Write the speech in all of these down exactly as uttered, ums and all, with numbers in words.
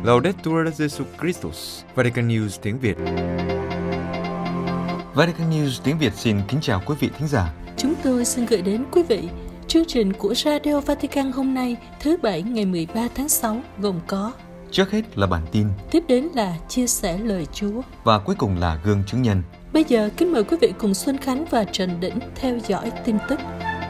Laudetur Jesus Christus, Vatican News tiếng Việt. Vatican News tiếng Việt xin kính chào quý vị thính giả. Chúng tôi xin gửi đến quý vị chương trình của Radio Vatican hôm nay, thứ Bảy ngày mười ba tháng sáu gồm có: trước hết là bản tin, tiếp đến là chia sẻ lời Chúa và cuối cùng là gương chứng nhân. Bây giờ kính mời quý vị cùng Xuân Khánh và Trần Đỉnh theo dõi tin tức.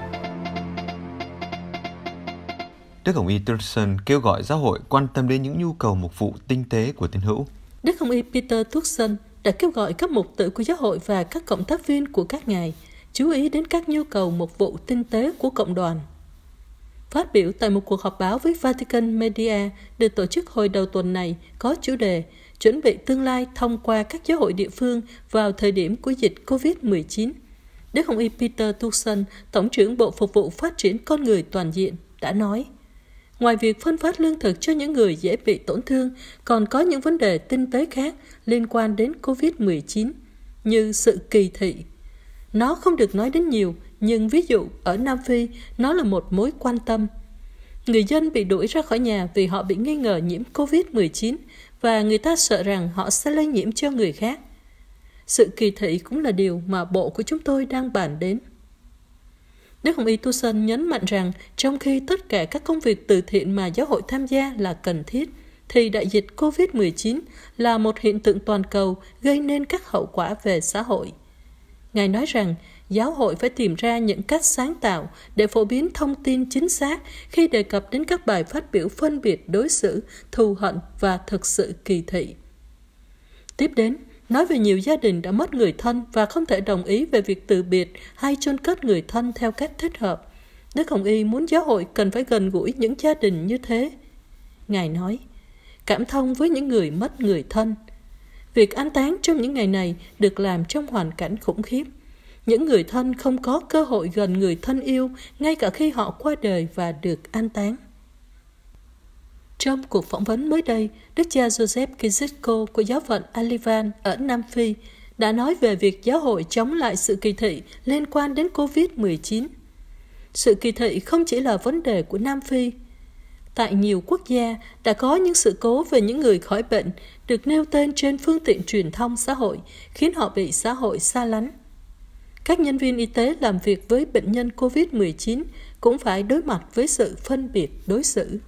Đức Hồng Y Turkson kêu gọi giáo hội quan tâm đến những nhu cầu mục vụ tinh tế của tín hữu. Đức Hồng Y Peter Turkson đã kêu gọi các mục tử của giáo hội và các cộng tác viên của các ngài chú ý đến các nhu cầu mục vụ tinh tế của cộng đoàn. Phát biểu tại một cuộc họp báo với Vatican Media được tổ chức hồi đầu tuần này có chủ đề chuẩn bị tương lai thông qua các giáo hội địa phương vào thời điểm của dịch covid mười chín. Đức Hồng Y Peter Turkson, Tổng trưởng Bộ Phục vụ Phát triển Con Người Toàn diện, đã nói: ngoài việc phân phát lương thực cho những người dễ bị tổn thương, còn có những vấn đề tinh tế khác liên quan đến covid mười chín, như sự kỳ thị. Nó không được nói đến nhiều, nhưng ví dụ ở Nam Phi, nó là một mối quan tâm. Người dân bị đuổi ra khỏi nhà vì họ bị nghi ngờ nhiễm covid mười chín và người ta sợ rằng họ sẽ lây nhiễm cho người khác. Sự kỳ thị cũng là điều mà bộ của chúng tôi đang bàn đến. Đức Hồng Y Turkson nhấn mạnh rằng trong khi tất cả các công việc từ thiện mà giáo hội tham gia là cần thiết, thì đại dịch covid mười chín là một hiện tượng toàn cầu gây nên các hậu quả về xã hội. Ngài nói rằng giáo hội phải tìm ra những cách sáng tạo để phổ biến thông tin chính xác khi đề cập đến các bài phát biểu phân biệt đối xử, thù hận và thực sự kỳ thị. Tiếp đến, nói về nhiều gia đình đã mất người thân và không thể đồng ý về việc từ biệt hay chôn cất người thân theo cách thích hợp. Đức Hồng Y muốn giáo hội cần phải gần gũi những gia đình như thế. Ngài nói, cảm thông với những người mất người thân. Việc an táng trong những ngày này được làm trong hoàn cảnh khủng khiếp. Những người thân không có cơ hội gần người thân yêu ngay cả khi họ qua đời và được an táng. Trong cuộc phỏng vấn mới đây, Đức cha Joseph Kizitko của giáo phận Alivan ở Nam Phi đã nói về việc giáo hội chống lại sự kỳ thị liên quan đến covid mười chín. Sự kỳ thị không chỉ là vấn đề của Nam Phi. Tại nhiều quốc gia đã có những sự cố về những người khỏi bệnh được nêu tên trên phương tiện truyền thông xã hội, khiến họ bị xã hội xa lánh. Các nhân viên y tế làm việc với bệnh nhân covid mười chín cũng phải đối mặt với sự phân biệt đối xử.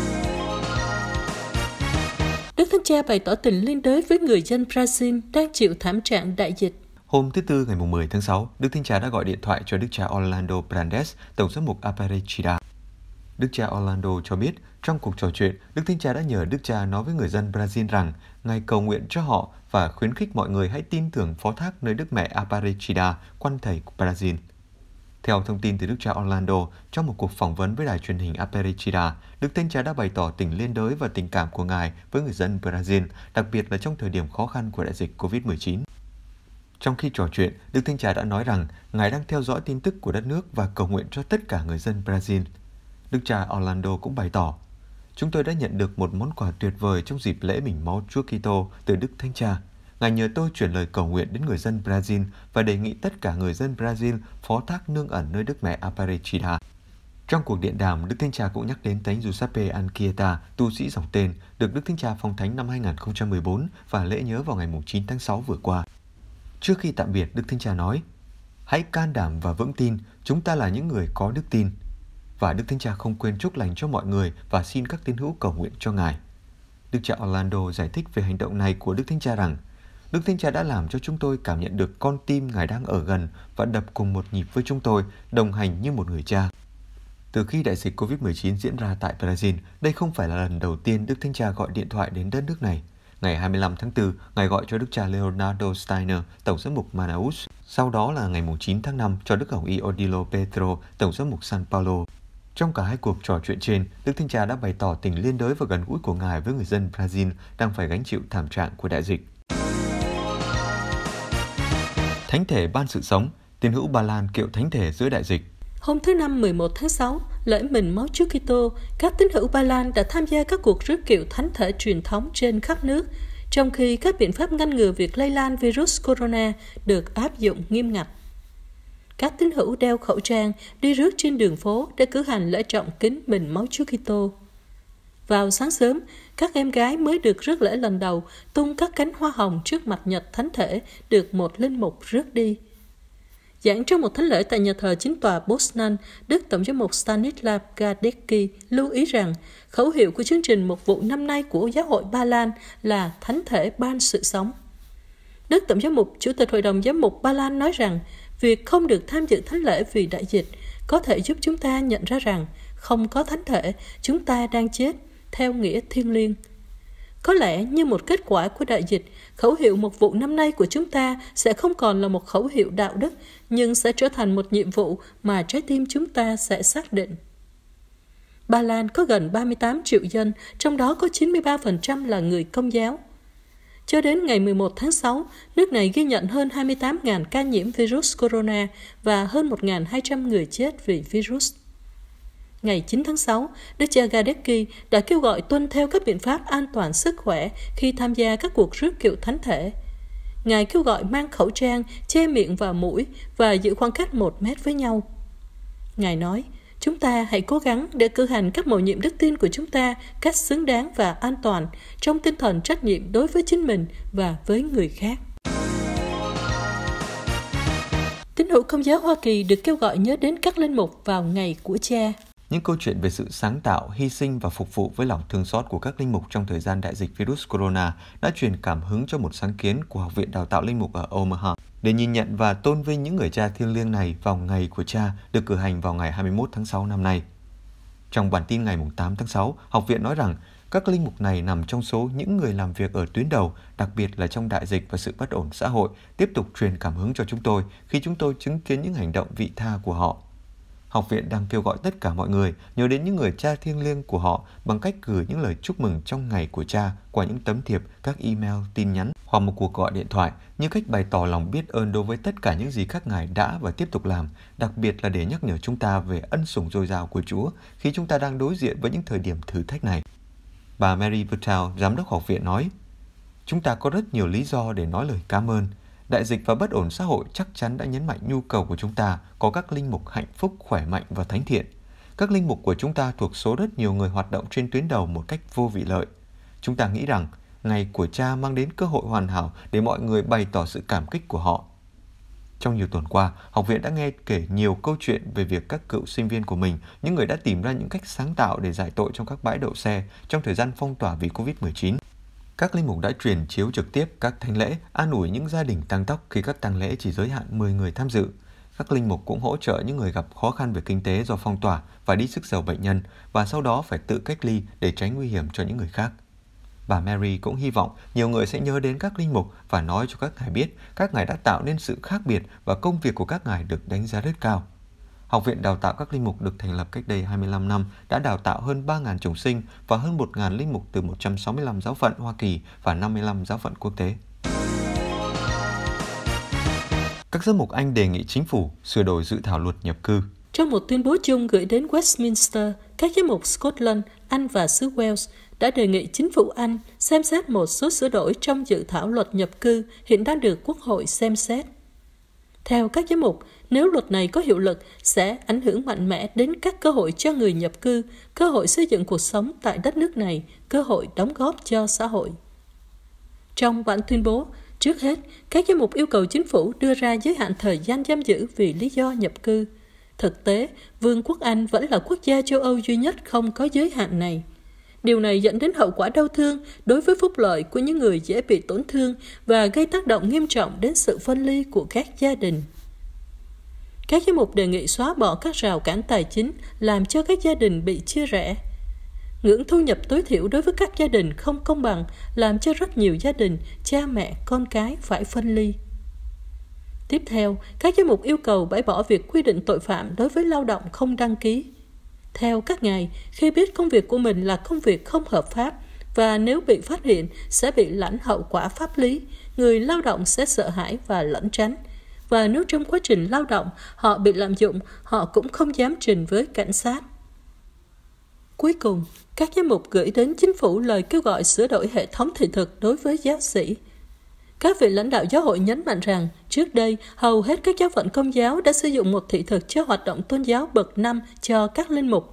Đức Thánh Cha bày tỏ tình liên đới với người dân Brazil đang chịu thảm trạng đại dịch. Hôm thứ Tư ngày mười tháng sáu, Đức Thánh Cha đã gọi điện thoại cho Đức cha Orlando Brandes, Tổng giám mục Aparecida. Đức cha Orlando cho biết, trong cuộc trò chuyện, Đức Thánh Cha đã nhờ Đức cha nói với người dân Brazil rằng Ngài cầu nguyện cho họ và khuyến khích mọi người hãy tin tưởng phó thác nơi Đức Mẹ Aparecida, quan thầy của Brazil. Theo thông tin từ Đức cha Orlando, trong một cuộc phỏng vấn với đài truyền hình Aparecida, Đức Thánh Cha đã bày tỏ tình liên đới và tình cảm của Ngài với người dân Brazil, đặc biệt là trong thời điểm khó khăn của đại dịch covid mười chín. Trong khi trò chuyện, Đức Thánh Cha đã nói rằng Ngài đang theo dõi tin tức của đất nước và cầu nguyện cho tất cả người dân Brazil. Đức cha Orlando cũng bày tỏ, chúng tôi đã nhận được một món quà tuyệt vời trong dịp lễ bình máu Chúa Kitô từ Đức Thánh Cha. Ngài nhờ tôi chuyển lời cầu nguyện đến người dân Brazil và đề nghị tất cả người dân Brazil phó thác nương ẩn nơi Đức Mẹ Aparecida. Trong cuộc điện đàm, Đức Thánh Cha cũng nhắc đến Thánh Giuseppe Anchieta, tu sĩ dòng tên, được Đức Thánh Cha phong thánh năm hai nghìn không trăm mười bốn và lễ nhớ vào ngày chín tháng sáu vừa qua. Trước khi tạm biệt, Đức Thánh Cha nói, hãy can đảm và vững tin, chúng ta là những người có đức tin. Và Đức Thánh Cha không quên chúc lành cho mọi người và xin các tín hữu cầu nguyện cho Ngài. Đức cha Orlando giải thích về hành động này của Đức Thánh Cha rằng, Đức Thánh Cha đã làm cho chúng tôi cảm nhận được con tim Ngài đang ở gần và đập cùng một nhịp với chúng tôi, đồng hành như một người cha. Từ khi đại dịch covid mười chín diễn ra tại Brazil, đây không phải là lần đầu tiên Đức Thánh Cha gọi điện thoại đến đất nước này. Ngày hai mươi lăm tháng tư, Ngài gọi cho Đức cha Leonardo Steiner, Tổng giám mục Manaus. Sau đó là ngày chín tháng năm cho Đức Hồng Y Odilo Petro, Tổng giám mục San Paulo. Trong cả hai cuộc trò chuyện trên, Đức Thánh Cha đã bày tỏ tình liên đới và gần gũi của Ngài với người dân Brazil đang phải gánh chịu thảm trạng của đại dịch. Thánh thể ban sự sống, tín hữu Ba Lan kiệu thánh thể giữa đại dịch. Hôm thứ Năm mười một tháng sáu, lễ mìn máu Chúa Kitô, các tín hữu Ba Lan đã tham gia các cuộc rước kiệu thánh thể truyền thống trên khắp nước, trong khi các biện pháp ngăn ngừa việc lây lan virus corona được áp dụng nghiêm ngặt. Các tín hữu đeo khẩu trang đi rước trên đường phố để cử hành lễ trọng kính mìn máu Chúa Kitô. Vào sáng sớm, các em gái mới được rước lễ lần đầu tung các cánh hoa hồng trước mặt nhật thánh thể được một linh mục rước đi. Giảng trong một thánh lễ tại nhà thờ chính tòa Poznan, Đức Tổng giám mục Stanislav Gadecki lưu ý rằng khẩu hiệu của chương trình mục vụ năm nay của Giáo hội Ba Lan là Thánh thể ban sự sống. Đức Tổng giám mục, Chủ tịch Hội đồng Giám mục Ba Lan nói rằng việc không được tham dự thánh lễ vì đại dịch có thể giúp chúng ta nhận ra rằng không có thánh thể, chúng ta đang chết theo nghĩa thiêng liêng. Có lẽ như một kết quả của đại dịch, khẩu hiệu mục vụ năm nay của chúng ta sẽ không còn là một khẩu hiệu đạo đức, nhưng sẽ trở thành một nhiệm vụ mà trái tim chúng ta sẽ xác định. Ba Lan có gần ba mươi tám triệu dân, trong đó có chín mươi ba phần trăm là người Công giáo. Cho đến ngày mười một tháng sáu, nước này ghi nhận hơn hai mươi tám nghìn ca nhiễm virus corona và hơn một nghìn hai trăm người chết vì virus. Ngày chín tháng sáu, Đức cha Gadecki đã kêu gọi tuân theo các biện pháp an toàn sức khỏe khi tham gia các cuộc rước kiệu thánh thể. Ngài kêu gọi mang khẩu trang, che miệng và mũi và giữ khoảng cách một mét với nhau. Ngài nói, chúng ta hãy cố gắng để cử hành các mầu nhiệm đức tin của chúng ta cách xứng đáng và an toàn trong tinh thần trách nhiệm đối với chính mình và với người khác. Tín hữu Công giáo Hoa Kỳ được kêu gọi nhớ đến các linh mục vào ngày của Cha. Những câu chuyện về sự sáng tạo, hy sinh và phục vụ với lòng thương xót của các linh mục trong thời gian đại dịch virus corona đã truyền cảm hứng cho một sáng kiến của Học viện Đào tạo Linh mục ở Omaha để nhìn nhận và tôn vinh những người cha thiêng liêng này vào ngày của Cha được cử hành vào ngày hai mươi mốt tháng sáu năm nay. Trong bản tin ngày tám tháng sáu, Học viện nói rằng các linh mục này nằm trong số những người làm việc ở tuyến đầu, đặc biệt là trong đại dịch và sự bất ổn xã hội, tiếp tục truyền cảm hứng cho chúng tôi khi chúng tôi chứng kiến những hành động vị tha của họ. Học viện đang kêu gọi tất cả mọi người nhớ đến những người cha thiêng liêng của họ bằng cách gửi những lời chúc mừng trong ngày của Cha qua những tấm thiệp, các email, tin nhắn hoặc một cuộc gọi điện thoại như cách bày tỏ lòng biết ơn đối với tất cả những gì các ngài đã và tiếp tục làm, đặc biệt là để nhắc nhở chúng ta về ân sủng dồi dào của Chúa khi chúng ta đang đối diện với những thời điểm thử thách này. Bà Mary Patel, giám đốc học viện nói, chúng ta có rất nhiều lý do để nói lời cảm ơn. Đại dịch và bất ổn xã hội chắc chắn đã nhấn mạnh nhu cầu của chúng ta có các linh mục hạnh phúc, khỏe mạnh và thánh thiện. Các linh mục của chúng ta thuộc số rất nhiều người hoạt động trên tuyến đầu một cách vô vị lợi. Chúng ta nghĩ rằng ngày của Cha mang đến cơ hội hoàn hảo để mọi người bày tỏ sự cảm kích của họ. Trong nhiều tuần qua, học viện đã nghe kể nhiều câu chuyện về việc các cựu sinh viên của mình, những người đã tìm ra những cách sáng tạo để giải tội trong các bãi đậu xe trong thời gian phong tỏa vì covid mười chín. Các linh mục đã truyền chiếu trực tiếp các thánh lễ, an ủi những gia đình tăng tóc khi các tang lễ chỉ giới hạn mười người tham dự. Các linh mục cũng hỗ trợ những người gặp khó khăn về kinh tế do phong tỏa và đi sức giàu bệnh nhân và sau đó phải tự cách ly để tránh nguy hiểm cho những người khác. Bà Mary cũng hy vọng nhiều người sẽ nhớ đến các linh mục và nói cho các ngài biết các ngài đã tạo nên sự khác biệt và công việc của các ngài được đánh giá rất cao. Học viện đào tạo các linh mục được thành lập cách đây hai mươi lăm năm đã đào tạo hơn ba nghìn chủng sinh và hơn một nghìn linh mục từ một trăm sáu mươi lăm giáo phận Hoa Kỳ và năm mươi lăm giáo phận quốc tế. Các giám mục Anh đề nghị chính phủ sửa đổi dự thảo luật nhập cư. Trong một tuyên bố chung gửi đến Westminster, các giám mục Scotland, Anh và xứ Wales đã đề nghị chính phủ Anh xem xét một số sửa đổi trong dự thảo luật nhập cư hiện đang được Quốc hội xem xét. Theo các giám mục, nếu luật này có hiệu lực, sẽ ảnh hưởng mạnh mẽ đến các cơ hội cho người nhập cư, cơ hội xây dựng cuộc sống tại đất nước này, cơ hội đóng góp cho xã hội. Trong bản tuyên bố, trước hết, các giám mục yêu cầu chính phủ đưa ra giới hạn thời gian giam giữ vì lý do nhập cư. Thực tế, Vương quốc Anh vẫn là quốc gia châu Âu duy nhất không có giới hạn này. Điều này dẫn đến hậu quả đau thương đối với phúc lợi của những người dễ bị tổn thương và gây tác động nghiêm trọng đến sự phân ly của các gia đình. Các giám mục đề nghị xóa bỏ các rào cản tài chính làm cho các gia đình bị chia rẽ. Ngưỡng thu nhập tối thiểu đối với các gia đình không công bằng làm cho rất nhiều gia đình, cha mẹ, con cái phải phân ly. Tiếp theo, các giám mục yêu cầu bãi bỏ việc quy định tội phạm đối với lao động không đăng ký. Theo các ngài, khi biết công việc của mình là công việc không hợp pháp và nếu bị phát hiện sẽ bị lãnh hậu quả pháp lý, người lao động sẽ sợ hãi và lẩn tránh. Và nếu trong quá trình lao động họ bị lạm dụng, họ cũng không dám trình với cảnh sát. Cuối cùng, các giám mục gửi đến chính phủ lời kêu gọi sửa đổi hệ thống thị thực đối với giáo sĩ. Các vị lãnh đạo giáo hội nhấn mạnh rằng, trước đây, hầu hết các giáo phận Công giáo đã sử dụng một thị thực cho hoạt động tôn giáo bậc năm cho các linh mục.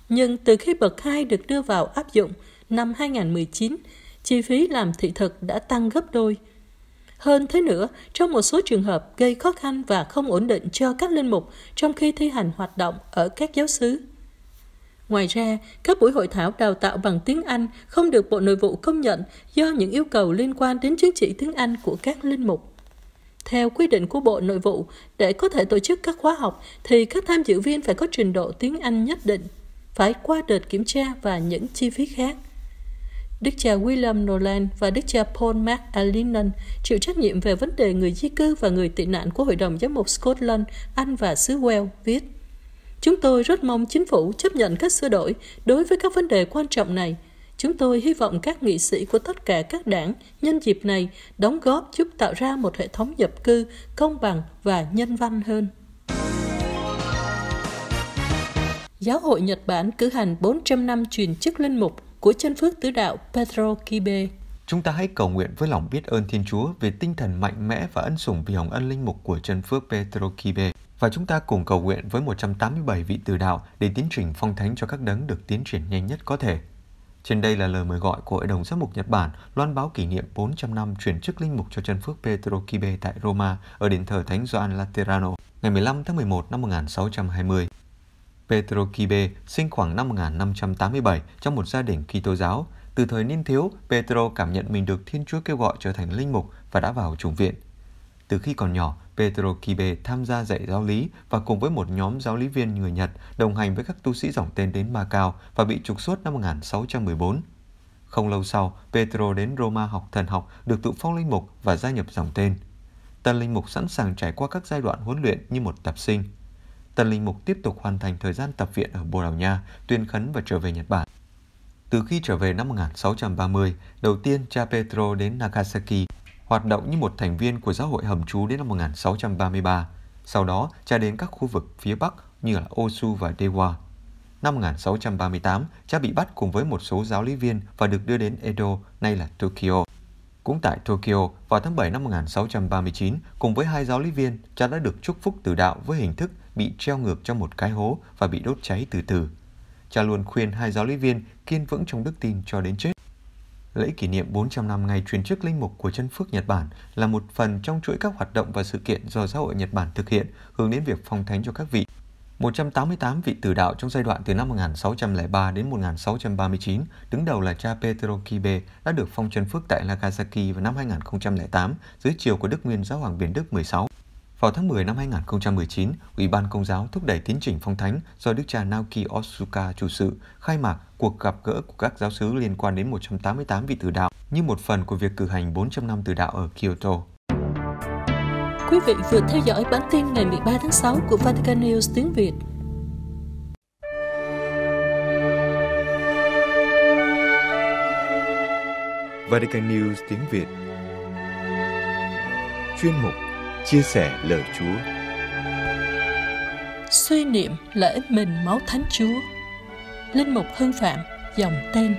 Nhưng từ khi bậc hai được đưa vào áp dụng năm hai không một chín, chi phí làm thị thực đã tăng gấp đôi. Hơn thế nữa, trong một số trường hợp gây khó khăn và không ổn định cho các linh mục trong khi thi hành hoạt động ở các giáo xứ. Ngoài ra, các buổi hội thảo đào tạo bằng tiếng Anh không được Bộ Nội vụ công nhận do những yêu cầu liên quan đến chứng chỉ tiếng Anh của các linh mục. Theo quy định của Bộ Nội vụ, để có thể tổ chức các khóa học thì các tham dự viên phải có trình độ tiếng Anh nhất định, phải qua đợt kiểm tra và những chi phí khác. Đức cha William Nolan và Đức cha Paul McAleenan chịu trách nhiệm về vấn đề người di cư và người tị nạn của Hội đồng Giám mục Scotland, Anh và xứ Wales viết: Chúng tôi rất mong chính phủ chấp nhận các sửa đổi đối với các vấn đề quan trọng này. Chúng tôi hy vọng các nghị sĩ của tất cả các đảng nhân dịp này đóng góp giúp tạo ra một hệ thống nhập cư công bằng và nhân văn hơn. Giáo hội Nhật Bản cử hành bốn trăm năm truyền chức linh mục của chân phước tứ đạo Pedro Kibe. Chúng ta hãy cầu nguyện với lòng biết ơn Thiên Chúa về tinh thần mạnh mẽ và ân sủng vì hồng ân linh mục của chân phước Pedro Kibe. Và chúng ta cùng cầu nguyện với một trăm tám mươi bảy vị từ đạo để tiến trình phong thánh cho các đấng được tiến triển nhanh nhất có thể. Trên đây là lời mời gọi của Hội đồng Giám mục Nhật Bản loan báo kỷ niệm bốn trăm năm chuyển chức linh mục cho chân phước Pedro Kibe tại Roma ở đền thờ Thánh Gioan Laterano ngày mười lăm tháng mười một năm một nghìn sáu trăm hai mươi. Pedro Kibe sinh khoảng năm một nghìn năm trăm tám mươi bảy trong một gia đình Kitô giáo. Từ thời niên thiếu, Pedro cảm nhận mình được Thiên Chúa kêu gọi trở thành linh mục và đã vào chủng viện. Từ khi còn nhỏ, Pedro Kibe tham gia dạy giáo lý và cùng với một nhóm giáo lý viên người Nhật đồng hành với các tu sĩ dòng tên đến Macau và bị trục xuất năm một nghìn sáu trăm mười bốn. Không lâu sau, Pedro đến Roma học thần học, được thụ phong linh mục và gia nhập dòng tên. Tân linh mục sẵn sàng trải qua các giai đoạn huấn luyện như một tập sinh. Tân linh mục tiếp tục hoàn thành thời gian tập viện ở Bồ Đào Nha, tuyên khấn và trở về Nhật Bản. Từ khi trở về năm một nghìn sáu trăm ba mươi, đầu tiên cha Pedro đến Nagasaki, hoạt động như một thành viên của giáo hội hầm trú đến năm một nghìn sáu trăm ba mươi ba. Sau đó, cha đến các khu vực phía Bắc như là Osu và Dewa. Năm một nghìn sáu trăm ba mươi tám, cha bị bắt cùng với một số giáo lý viên và được đưa đến Edo, nay là Tokyo. Cũng tại Tokyo, vào tháng bảy năm một nghìn sáu trăm ba mươi chín, cùng với hai giáo lý viên, cha đã được chúc phúc từ đạo với hình thức bị treo ngược trong một cái hố và bị đốt cháy từ từ. Cha luôn khuyên hai giáo lý viên kiên vững trong đức tin cho đến chết. Lễ kỷ niệm bốn trăm năm ngày truyền chức linh mục của chân phước Nhật Bản là một phần trong chuỗi các hoạt động và sự kiện do giáo hội Nhật Bản thực hiện hướng đến việc phong thánh cho các vị. một trăm tám mươi tám vị tử đạo trong giai đoạn từ năm một nghìn sáu trăm lẻ ba đến một nghìn sáu trăm ba mươi chín, đứng đầu là cha Pedro Kibe, đã được phong chân phước tại Nagasaki vào năm hai nghìn không trăm lẻ tám dưới triều của Đức Nguyên Giáo hoàng Biển Đức mười sáu. Vào tháng mười năm hai nghìn không trăm mười chín, Ủy ban Công giáo thúc đẩy tiến trình phong thánh do Đức cha Naoki Otsuka chủ sự, khai mạc cuộc gặp gỡ của các giáo xứ liên quan đến một trăm tám mươi tám vị tử đạo như một phần của việc cử hành bốn trăm năm tử đạo ở Kyoto. Quý vị vừa theo dõi bản tin ngày mười ba tháng sáu của Vatican News tiếng Việt. Vatican News tiếng Việt. Chuyên mục chia sẻ lời Chúa. Suy niệm lễ mình máu Thánh Chúa. Linh mục Hưng Phạm, dòng tên.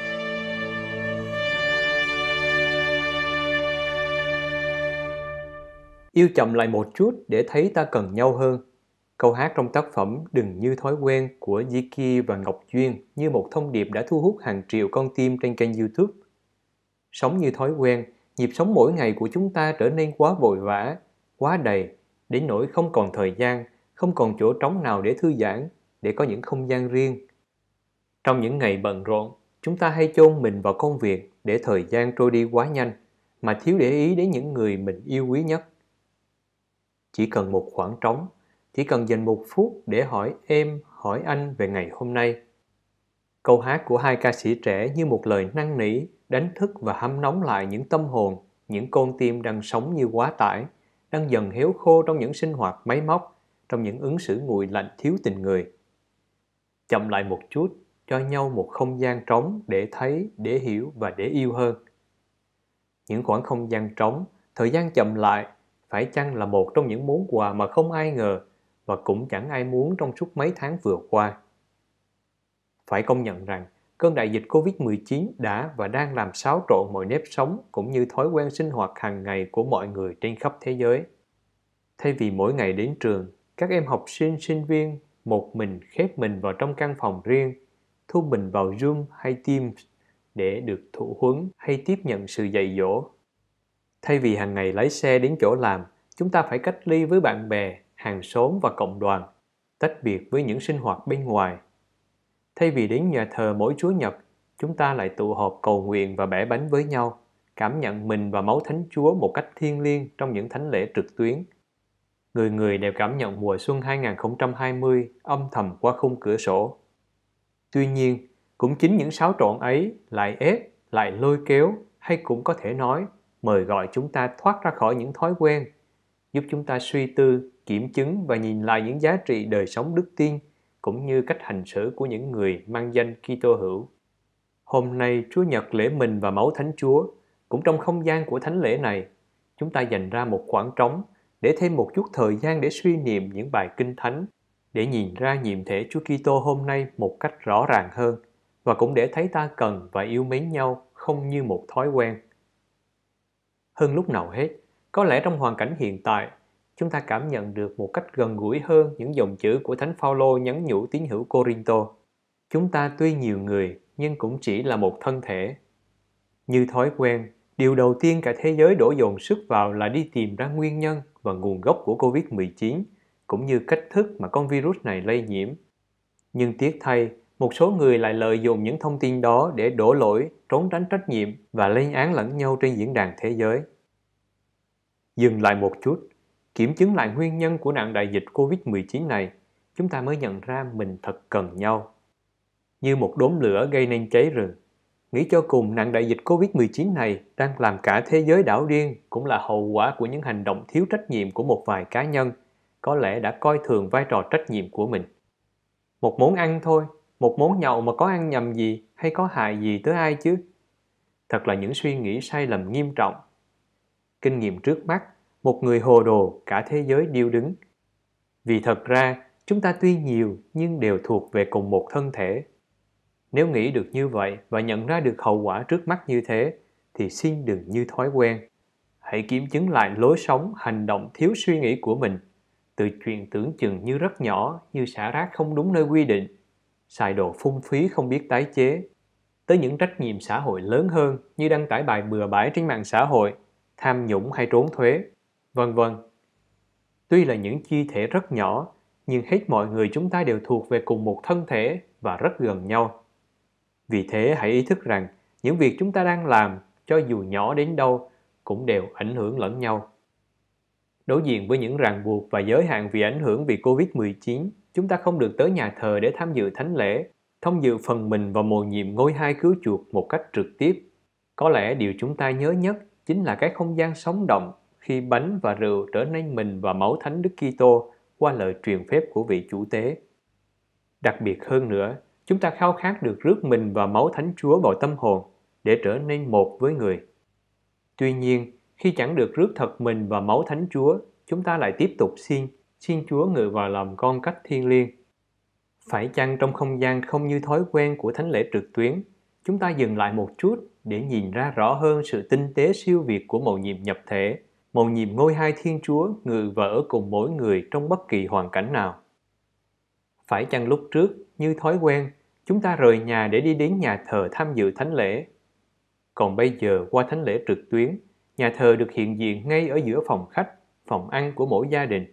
Yêu chậm lại một chút để thấy ta cần nhau hơn. Câu hát trong tác phẩm Đừng như thói quen của Ziki và Ngọc Duyên như một thông điệp đã thu hút hàng triệu con tim trên kênh YouTube. Sống như thói quen, nhịp sống mỗi ngày của chúng ta trở nên quá vội vã, quá đầy, đến nỗi không còn thời gian, không còn chỗ trống nào để thư giãn, để có những không gian riêng. Trong những ngày bận rộn, chúng ta hay chôn mình vào công việc để thời gian trôi đi quá nhanh, mà thiếu để ý đến những người mình yêu quý nhất. Chỉ cần một khoảng trống, chỉ cần dành một phút để hỏi em, hỏi anh về ngày hôm nay. Câu hát của hai ca sĩ trẻ như một lời năn nỉ, đánh thức và hâm nóng lại những tâm hồn, những con tim đang sống như quá tải, đang dần héo khô trong những sinh hoạt máy móc, trong những ứng xử nguội lạnh thiếu tình người. Chậm lại một chút, cho nhau một không gian trống để thấy, để hiểu và để yêu hơn. Những khoảng không gian trống, thời gian chậm lại, phải chăng là một trong những món quà mà không ai ngờ và cũng chẳng ai muốn trong suốt mấy tháng vừa qua. Phải công nhận rằng, cơn đại dịch covid mười chín đã và đang làm xáo trộn mọi nếp sống cũng như thói quen sinh hoạt hàng ngày của mọi người trên khắp thế giới. Thay vì mỗi ngày đến trường, các em học sinh, sinh viên một mình khép mình vào trong căn phòng riêng, thu mình vào Zoom hay Teams để được thụ huấn hay tiếp nhận sự dạy dỗ. Thay vì hàng ngày lái xe đến chỗ làm, chúng ta phải cách ly với bạn bè, hàng xóm và cộng đoàn, tách biệt với những sinh hoạt bên ngoài. Thay vì đến nhà thờ mỗi Chúa Nhật, chúng ta lại tụ họp cầu nguyện và bẻ bánh với nhau, cảm nhận mình và máu Thánh Chúa một cách thiêng liêng trong những thánh lễ trực tuyến. Người người đều cảm nhận mùa xuân hai không hai không âm thầm qua khung cửa sổ. Tuy nhiên, cũng chính những xáo trộn ấy lại ép, lại lôi kéo, hay cũng có thể nói, mời gọi chúng ta thoát ra khỏi những thói quen, giúp chúng ta suy tư, kiểm chứng và nhìn lại những giá trị đời sống đức tin, cũng như cách hành xử của những người mang danh Kitô hữu. Hôm nay, Chúa Nhật lễ mình và máu Thánh Chúa, cũng trong không gian của thánh lễ này, chúng ta dành ra một khoảng trống để thêm một chút thời gian để suy niệm những bài kinh thánh, để nhìn ra nhiệm thể Chúa Kitô hôm nay một cách rõ ràng hơn, và cũng để thấy ta cần và yêu mến nhau không như một thói quen. Hơn lúc nào hết, có lẽ trong hoàn cảnh hiện tại, chúng ta cảm nhận được một cách gần gũi hơn những dòng chữ của Thánh Phaolô nhắn nhủ tín hữu Cô-rin-tô. Chúng ta tuy nhiều người, nhưng cũng chỉ là một thân thể. Như thói quen, điều đầu tiên cả thế giới đổ dồn sức vào là đi tìm ra nguyên nhân và nguồn gốc của covid mười chín, cũng như cách thức mà con virus này lây nhiễm. Nhưng tiếc thay, một số người lại lợi dụng những thông tin đó để đổ lỗi, trốn tránh trách nhiệm và lên án lẫn nhau trên diễn đàn thế giới. Dừng lại một chút, kiểm chứng lại nguyên nhân của nạn đại dịch covid mười chín này, chúng ta mới nhận ra mình thật cần nhau. Như một đốm lửa gây nên cháy rừng, nghĩ cho cùng nạn đại dịch covid mười chín này đang làm cả thế giới đảo điên cũng là hậu quả của những hành động thiếu trách nhiệm của một vài cá nhân, có lẽ đã coi thường vai trò trách nhiệm của mình. Một món ăn thôi, một món nhậu mà có ăn nhầm gì hay có hại gì tới ai chứ? Thật là những suy nghĩ sai lầm nghiêm trọng. Kinh nghiệm trước mắt, một người hồ đồ, cả thế giới điêu đứng. Vì thật ra, chúng ta tuy nhiều nhưng đều thuộc về cùng một thân thể. Nếu nghĩ được như vậy và nhận ra được hậu quả trước mắt như thế, thì xin đừng như thói quen. Hãy kiểm chứng lại lối sống, hành động thiếu suy nghĩ của mình. Từ chuyện tưởng chừng như rất nhỏ, như xả rác không đúng nơi quy định, xài đồ phung phí không biết tái chế, tới những trách nhiệm xã hội lớn hơn như đăng tải bài bừa bãi trên mạng xã hội, tham nhũng hay trốn thuế, vân vân. Tuy là những chi thể rất nhỏ, nhưng hết mọi người chúng ta đều thuộc về cùng một thân thể và rất gần nhau. Vì thế hãy ý thức rằng những việc chúng ta đang làm, cho dù nhỏ đến đâu, cũng đều ảnh hưởng lẫn nhau. Đối diện với những ràng buộc và giới hạn vì ảnh hưởng vì covid mười chín, chúng ta không được tới nhà thờ để tham dự thánh lễ, thông dự phần mình vào mầu nhiệm ngôi hai cứu chuộc một cách trực tiếp. Có lẽ điều chúng ta nhớ nhất chính là cái không gian sống động khi bánh và rượu trở nên mình và máu Thánh Đức Kitô qua lời truyền phép của vị chủ tế. Đặc biệt hơn nữa, chúng ta khao khát được rước mình và máu Thánh Chúa vào tâm hồn để trở nên một với người. Tuy nhiên, khi chẳng được rước thật mình và máu Thánh Chúa, chúng ta lại tiếp tục xin, xin Chúa ngự vào lòng con cách thiêng liêng. Phải chăng trong không gian không như thói quen của thánh lễ trực tuyến, chúng ta dừng lại một chút để nhìn ra rõ hơn sự tinh tế siêu việt của mầu nhiệm nhập thể, mầu nhiệm ngôi hai Thiên Chúa ngự và ở cùng mỗi người trong bất kỳ hoàn cảnh nào. Phải chăng lúc trước, như thói quen, chúng ta rời nhà để đi đến nhà thờ tham dự thánh lễ. Còn bây giờ qua thánh lễ trực tuyến, nhà thờ được hiện diện ngay ở giữa phòng khách, phòng ăn của mỗi gia đình.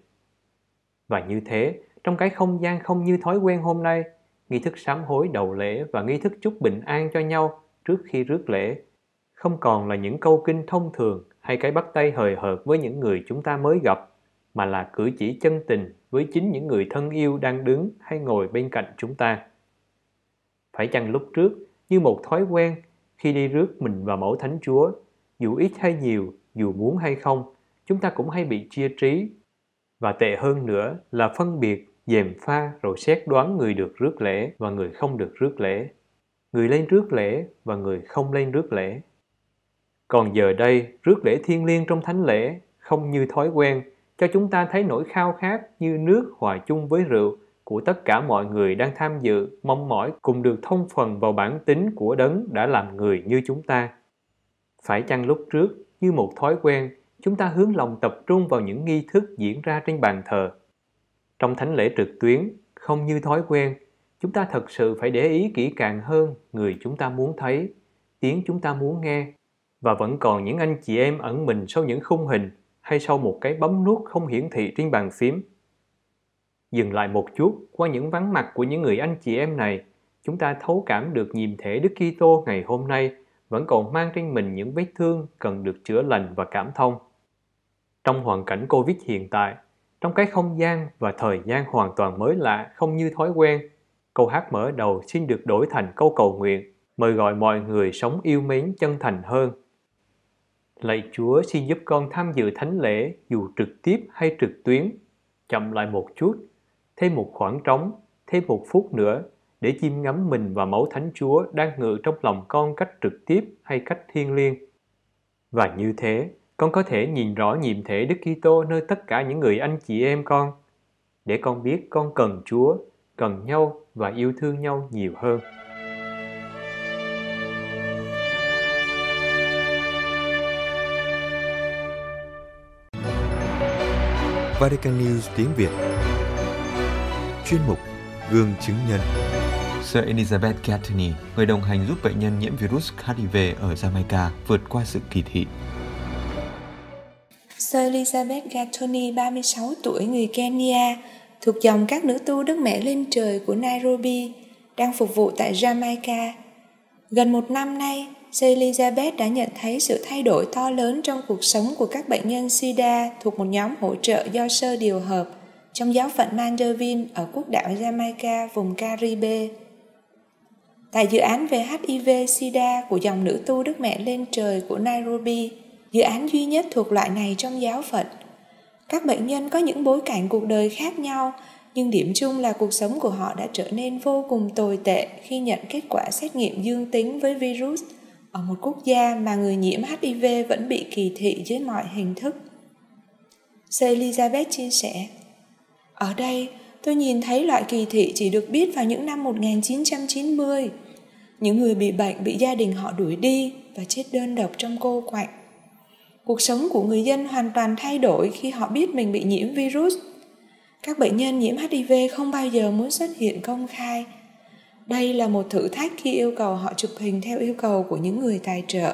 Và như thế, trong cái không gian không như thói quen hôm nay, nghi thức sám hối đầu lễ và nghi thức chúc bình an cho nhau trước khi rước lễ không còn là những câu kinh thông thường hay cái bắt tay hời hợt với những người chúng ta mới gặp, mà là cử chỉ chân tình với chính những người thân yêu đang đứng hay ngồi bên cạnh chúng ta. Phải chăng lúc trước, như một thói quen, khi đi rước mình và mẫu Thánh Chúa, dù ít hay nhiều, dù muốn hay không, chúng ta cũng hay bị chia trí. Và tệ hơn nữa là phân biệt, gièm pha rồi xét đoán người được rước lễ và người không được rước lễ, người lên rước lễ và người không lên rước lễ. Còn giờ đây, rước lễ thiêng liêng trong thánh lễ, không như thói quen, cho chúng ta thấy nỗi khao khát như nước hòa chung với rượu của tất cả mọi người đang tham dự, mong mỏi cùng được thông phần vào bản tính của Đấng đã làm người như chúng ta. Phải chăng lúc trước, như một thói quen, chúng ta hướng lòng tập trung vào những nghi thức diễn ra trên bàn thờ. Trong thánh lễ trực tuyến, Không như thói quen, chúng ta thật sự phải để ý kỹ càng hơn người chúng ta muốn thấy, tiếng chúng ta muốn nghe, và vẫn còn những anh chị em ẩn mình sau những khung hình hay sau một cái bấm nút không hiển thị trên bàn phím. Dừng lại một chút, qua những vắng mặt của những người anh chị em này, chúng ta thấu cảm được nhiệm thể Đức Kitô ngày hôm nay vẫn còn mang trên mình những vết thương cần được chữa lành và cảm thông. Trong hoàn cảnh Covid hiện tại, trong cái không gian và thời gian hoàn toàn mới lạ, không như thói quen, câu hát mở đầu xin được đổi thành câu cầu nguyện, mời gọi mọi người sống yêu mến chân thành hơn. Lạy Chúa, xin giúp con tham dự thánh lễ dù trực tiếp hay trực tuyến. Chậm lại một chút, thêm một khoảng trống, thêm một phút nữa để chiêm ngắm mình và máu Thánh Chúa đang ngự trong lòng con cách trực tiếp hay cách thiêng liêng. Và như thế, con có thể nhìn rõ nhiệm thể Đức Kitô nơi tất cả những người anh chị em con, để con biết con cần Chúa, cần nhau và yêu thương nhau nhiều hơn. Vatican News tiếng Việt. Chuyên mục Gương chứng nhân. Sir Elizabeth Gattoni, người đồng hành giúp bệnh nhân nhiễm virus hát i vê ở Jamaica vượt qua sự kỳ thị. Sir Elizabeth Gattoni, ba mươi sáu tuổi, người Kenya, thuộc dòng các nữ tu Đức Mẹ Lên Trời của Nairobi, đang phục vụ tại Jamaica. Gần một năm nay, Sir Elizabeth đã nhận thấy sự thay đổi to lớn trong cuộc sống của các bệnh nhân SIDA thuộc một nhóm hỗ trợ do Sir điều hợp trong giáo phận Mandeville ở quốc đảo Jamaica, vùng Caribe. Tại dự án về hát i vê SIDA của dòng nữ tu Đức Mẹ Lên Trời của Nairobi, dự án duy nhất thuộc loại này trong giáo phận, các bệnh nhân có những bối cảnh cuộc đời khác nhau, nhưng điểm chung là cuộc sống của họ đã trở nên vô cùng tồi tệ khi nhận kết quả xét nghiệm dương tính với virus ở một quốc gia mà người nhiễm hát i vê vẫn bị kỳ thị dưới mọi hình thức. Sir Elizabeth chia sẻ, ở đây, tôi nhìn thấy loại kỳ thị chỉ được biết vào những năm một nghìn chín trăm chín mươi. Những người bị bệnh bị gia đình họ đuổi đi và chết đơn độc trong cô quạnh. Cuộc sống của người dân hoàn toàn thay đổi khi họ biết mình bị nhiễm virus. Các bệnh nhân nhiễm hát i vê không bao giờ muốn xuất hiện công khai. Đây là một thử thách khi yêu cầu họ chụp hình theo yêu cầu của những người tài trợ.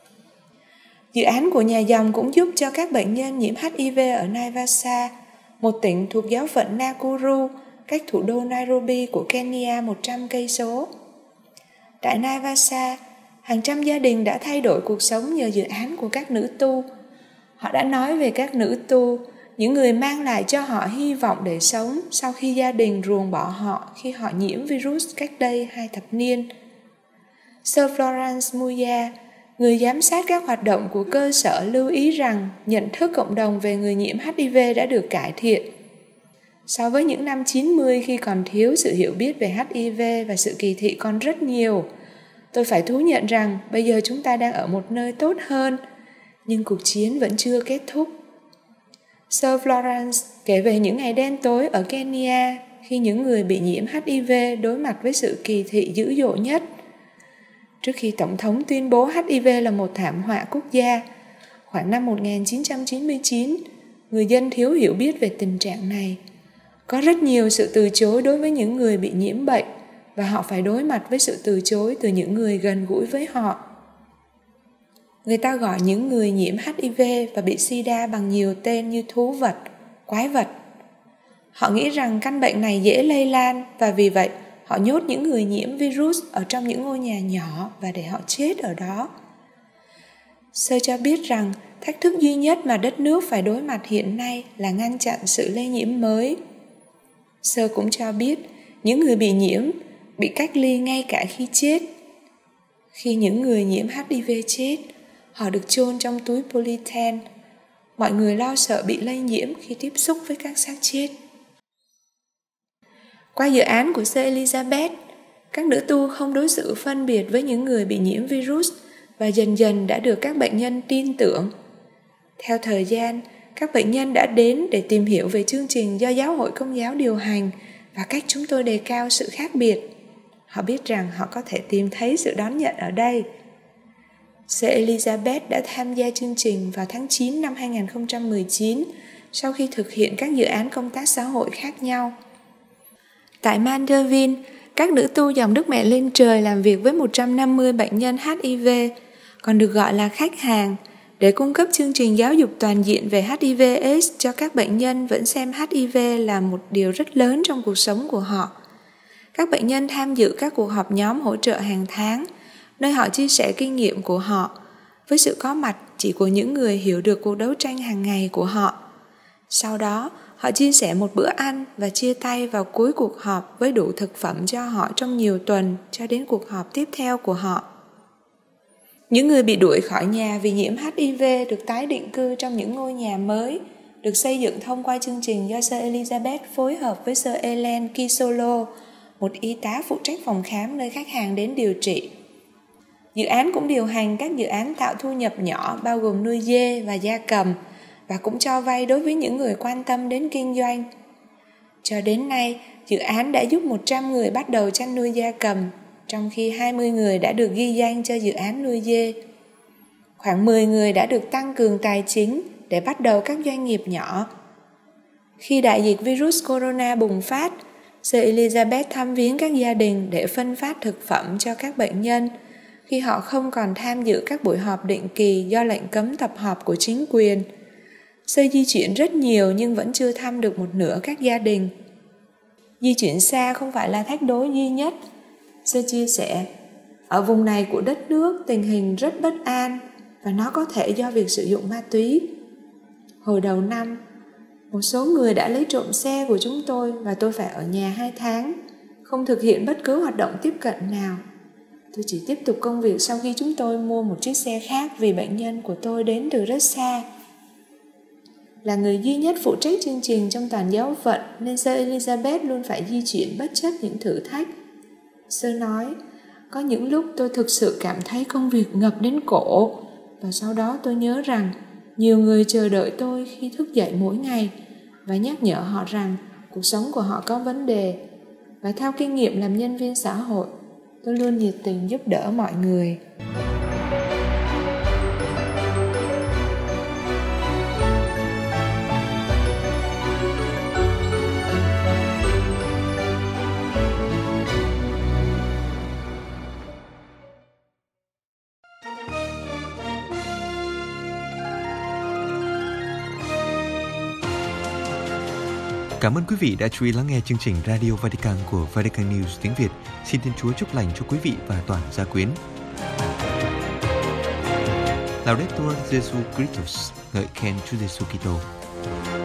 Dự án của nhà dòng cũng giúp cho các bệnh nhân nhiễm hát i vê ở Naivasha, một tỉnh thuộc giáo phận Nakuru, cách thủ đô Nairobi của Kenya một trăm cây số. Tại Naivasha, hàng trăm gia đình đã thay đổi cuộc sống nhờ dự án của các nữ tu. Họ đã nói về các nữ tu, những người mang lại cho họ hy vọng để sống sau khi gia đình ruồng bỏ họ khi họ nhiễm virus cách đây hai thập niên. Sir Florence Muya, người giám sát các hoạt động của cơ sở, lưu ý rằng nhận thức cộng đồng về người nhiễm hát i vê đã được cải thiện. So với những năm chín mươi khi còn thiếu sự hiểu biết về hát i vê và sự kỳ thị còn rất nhiều, tôi phải thú nhận rằng bây giờ chúng ta đang ở một nơi tốt hơn, nhưng cuộc chiến vẫn chưa kết thúc. Sir Florence kể về những ngày đen tối ở Kenya khi những người bị nhiễm hát i vê đối mặt với sự kỳ thị dữ dội nhất. Trước khi Tổng thống tuyên bố hát i vê là một thảm họa quốc gia, khoảng năm một nghìn chín trăm chín mươi chín, người dân thiếu hiểu biết về tình trạng này. Có rất nhiều sự từ chối đối với những người bị nhiễm bệnh và họ phải đối mặt với sự từ chối từ những người gần gũi với họ. Người ta gọi những người nhiễm hát i vê và bị SIDA bằng nhiều tên như thú vật, quái vật. Họ nghĩ rằng căn bệnh này dễ lây lan và vì vậy họ nhốt những người nhiễm virus ở trong những ngôi nhà nhỏ và để họ chết ở đó. Sir cho biết rằng thách thức duy nhất mà đất nước phải đối mặt hiện nay là ngăn chặn sự lây nhiễm mới. Sir cũng cho biết những người bị nhiễm bị cách ly ngay cả khi chết. Khi những người nhiễm hát i vê chết, họ được chôn trong túi polyethylene. Mọi người lo sợ bị lây nhiễm khi tiếp xúc với các xác chết. Qua dự án của Sir Elizabeth, các nữ tu không đối xử phân biệt với những người bị nhiễm virus và dần dần đã được các bệnh nhân tin tưởng. Theo thời gian, các bệnh nhân đã đến để tìm hiểu về chương trình do Giáo hội Công giáo điều hành và cách chúng tôi đề cao sự khác biệt. Họ biết rằng họ có thể tìm thấy sự đón nhận ở đây. Sir Elizabeth đã tham gia chương trình vào tháng chín năm hai nghìn không trăm mười chín sau khi thực hiện các dự án công tác xã hội khác nhau. Tại Mandeville, các nữ tu dòng Đức Mẹ lên trời làm việc với một trăm năm mươi bệnh nhân hát i vê, còn được gọi là khách hàng, để cung cấp chương trình giáo dục toàn diện về hát i vê AIDS cho các bệnh nhân vẫn xem hát i vê là một điều rất lớn trong cuộc sống của họ. Các bệnh nhân tham dự các cuộc họp nhóm hỗ trợ hàng tháng, nơi họ chia sẻ kinh nghiệm của họ, với sự có mặt chỉ của những người hiểu được cuộc đấu tranh hàng ngày của họ. Sau đó, họ chia sẻ một bữa ăn và chia tay vào cuối cuộc họp với đủ thực phẩm cho họ trong nhiều tuần cho đến cuộc họp tiếp theo của họ. Những người bị đuổi khỏi nhà vì nhiễm hát i vê được tái định cư trong những ngôi nhà mới, được xây dựng thông qua chương trình do Sơ Elizabeth phối hợp với Sơ Ellen Kisolo, một y tá phụ trách phòng khám nơi khách hàng đến điều trị. Dự án cũng điều hành các dự án tạo thu nhập nhỏ bao gồm nuôi dê và gia cầm, và cũng cho vay đối với những người quan tâm đến kinh doanh. Cho đến nay, dự án đã giúp một trăm người bắt đầu chăn nuôi gia cầm, trong khi hai mươi người đã được ghi danh cho dự án nuôi dê. Khoảng mười người đã được tăng cường tài chính để bắt đầu các doanh nghiệp nhỏ. Khi đại dịch virus corona bùng phát, Sơ Elizabeth thăm viếng các gia đình để phân phát thực phẩm cho các bệnh nhân khi họ không còn tham dự các buổi họp định kỳ do lệnh cấm tập họp của chính quyền. Sơ di chuyển rất nhiều nhưng vẫn chưa thăm được một nửa các gia đình. Di chuyển xa không phải là thách đố duy nhất. Sơ chia sẻ, ở vùng này của đất nước tình hình rất bất an và nó có thể do việc sử dụng ma túy. Hồi đầu năm, một số người đã lấy trộm xe của chúng tôi và tôi phải ở nhà hai tháng, không thực hiện bất cứ hoạt động tiếp cận nào. Tôi chỉ tiếp tục công việc sau khi chúng tôi mua một chiếc xe khác vì bệnh nhân của tôi đến từ rất xa. Là người duy nhất phụ trách chương trình trong toàn giáo phận nên Sơ Elizabeth luôn phải di chuyển bất chấp những thử thách. Sơ nói, có những lúc tôi thực sự cảm thấy công việc ngập đến cổ, và sau đó tôi nhớ rằng nhiều người chờ đợi tôi khi thức dậy mỗi ngày và nhắc nhở họ rằng cuộc sống của họ có vấn đề. Và theo kinh nghiệm làm nhân viên xã hội, tôi luôn nhiệt tình giúp đỡ mọi người. Cảm ơn quý vị đã chú ý lắng nghe chương trình Radio Vatican của Vatican News tiếng Việt. Xin Thiên Chúa chúc lành cho quý vị và toàn gia quyến. Laudetur Jesu Christus, ngợi khen Chúa Giêsu Kitô.